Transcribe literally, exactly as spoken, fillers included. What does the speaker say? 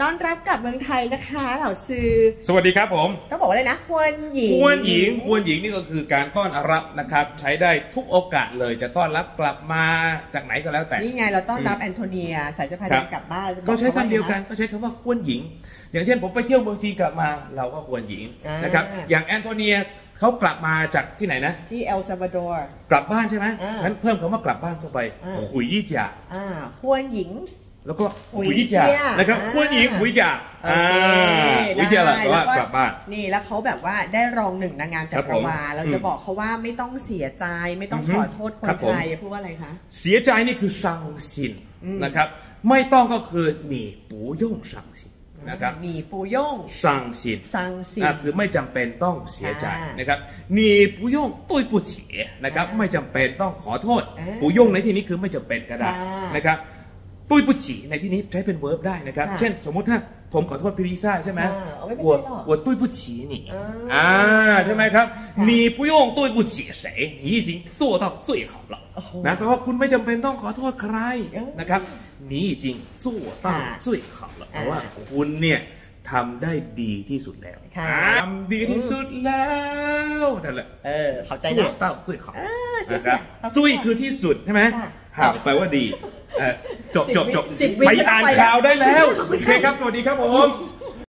ต้อนรับกลับเมืองไทยนะคะเหล่าซื้อสวัสดีครับผมต้องบอกว่าอะไรนะควรหญิงควรหญิงควรหญิงนี่ก็คือการต้อนรับนะครับใช้ได้ทุกโอกาสเลยจะต้อนรับกลับมาจากไหนก็แล้วแต่นี่ไงเราต้อนรับแอนโทเนียสายสะพายกลับบ้านก็ใช้คำเดียวกันก็ใช้คำว่าควรหญิงอย่างเช่นผมไปเที่ยวเมืองจีนกลับมาเราก็ควรหญิงนะครับอย่างแอนโทเนียเขากลับมาจากที่ไหนนะที่เอลซัลวาดอร์กลับบ้านใช่ไหมงั้นเพิ่มคำว่ากลับบ้านเข้าไปขุยยี่จ่าควรหญิงแล้วก็ขุยจ่านะครับควรหญิงขุยจ่าอ่าขุยจ่าแหละว่ากลับบ้านนี่แล้วเขาแบบว่าได้รองหนึ่งนางงามจักรวาลเราจะบอกเขาว่าไม่ต้องเสียใจไม่ต้องขอโทษคนไทยพูดว่าอะไรคะเสียใจนี่คือซังซินนะครับไม่ต้องก็คือหนีปูย่งซังซินนะครับหนีปูย่งซังซินซังซินคือไม่จำเป็นต้องเสียใจนะครับหนีปูย่งตุ้ยปูเฉียนะครับไม่จำเป็นต้องขอโทษปูย่งในที่นี้คือไม่จำเป็นก็ได้นะครับตุ้ยปูฉีในที่นี้ใช้เป็นเวิร์บได้นะครับเช่นสมมติถ้าผมขอโทษพี่ลิซ่าใช่ไหม我我对不起你อ่าใช่ไหมครับ你不用对不起谁你已经做到最好了นะเพราะว่าคุณไม่จำเป็นต้องขอโทษใครนะครับ你已经做到最好了เพราะว่าคุณเนี่ยทำได้ดีที่สุดแล้วทำดีที่สุดแล้วนั่นแหละเออเข้าใจนะ做到最好นะครับจุ้ยคือที่สุดใช่ไหมหาแปลว่าดีจบจบจบไปอ่านข่าวได้แล้วโอเคครับสวัสดีครับผม